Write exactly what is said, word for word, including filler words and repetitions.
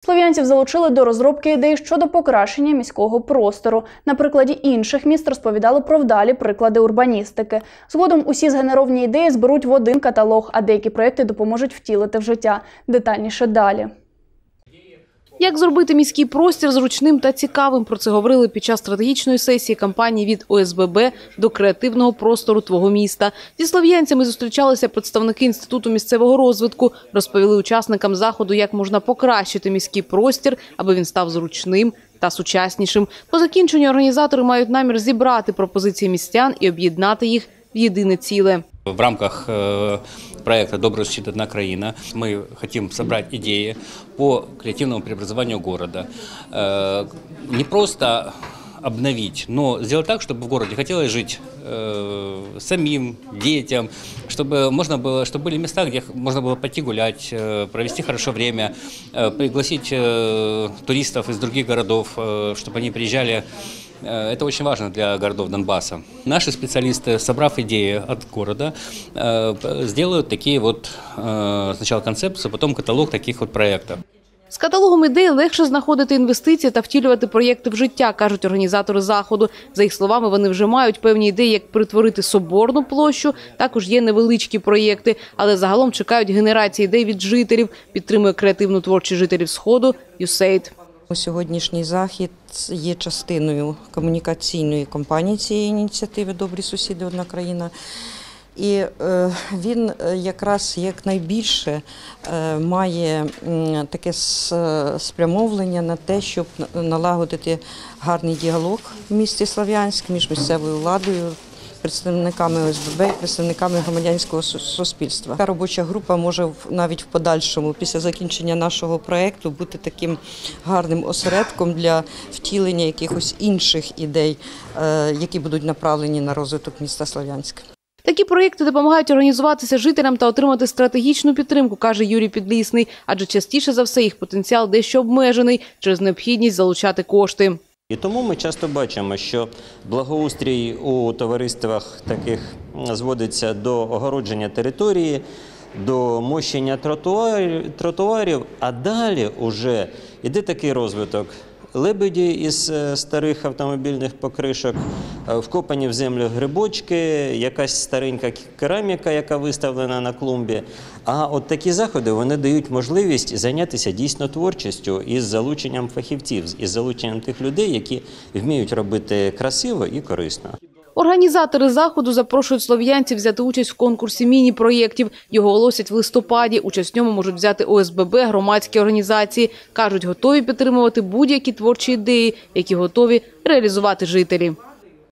Слов'янців залучили до розробки ідей щодо покращення міського простору. На прикладі інших міст розповідали про вдалі приклади урбаністики. Згодом усі згенеровані ідеї зберуть в один каталог, а деякі проєкти допоможуть втілити в життя. Детальніше далі. Як зробити міський простір зручним та цікавим? Про це говорили під час стратегічної сесії кампанії «Від О С Б Б до креативного простору твого міста». Зі слов'янцями зустрічалися представники Інституту місцевого розвитку. Розповіли учасникам заходу, як можна покращити міський простір, аби він став зручним та сучаснішим. По закінченню організатори мають намір зібрати пропозиції містян і об'єднати їх в єдине ціле. В рамках проекта «Добрая защита одна країна» мы хотим собрать идеи по креативному преобразованию города. Не просто обновить, но сделать так, чтобы в городе хотелось жить э, самим, детям, чтобы можно было, чтобы были места, где можно было пойти гулять, э, провести хорошо время, э, пригласить э, туристов из других городов, э, чтобы они приезжали. Это очень важно для городов Донбасса. Наши специалисты, собрав идеи от города, сделают такие вот сначала концепции, потом каталог таких вот проектов. З каталогом ідей легше знаходити інвестиції та втілювати проєкти в життя, кажуть організатори заходу. За їх словами, вони вже мають певні ідеї, як перетворити Соборну площу. Також є невеличкі проєкти, але загалом чекають генерації ідей від жителів. Підтримує креативну творчість жителів Сходу ю сейд. Сьогоднішній захід є частиною комунікаційної кампанії цієї ініціативи «Добрі сусіди. Одна країна». І е, він якраз якнайбільше е, має е, таке спрямовлення на те, щоб налагодити гарний діалог в місті Слов'янськ між місцевою владою, представниками О С Б Б, представниками громадянського суспільства. Така робоча група може навіть в подальшому, після закінчення нашого проєкту, бути таким гарним осередком для втілення якихось інших ідей, які будуть направлені на розвиток міста Слов'янська. Такі проєкти допомагають організуватися жителям та отримати стратегічну підтримку, каже Юрій Підлісний, адже частіше за все їх потенціал дещо обмежений через необхідність залучати кошти. І тому ми часто бачимо, що благоустрій у товариствах таких зводиться до огородження території, до мощення тротуарів, а далі вже йде такий розвиток. Лебеді із старих автомобільних покришок, вкопані в землю грибочки, якась старенька кераміка, яка виставлена на клумбі. А от такі заходи, вони дають можливість зайнятися дійсно творчістю із залученням фахівців, із залученням тих людей, які вміють робити красиво і корисно. Організатори заходу запрошують слов'янців взяти участь в конкурсі міні-проєктів. Його оголосять в листопаді. Участь в ньому можуть взяти О С Б Б, громадські організації. Кажуть, готові підтримувати будь-які творчі ідеї, які готові реалізувати жителі.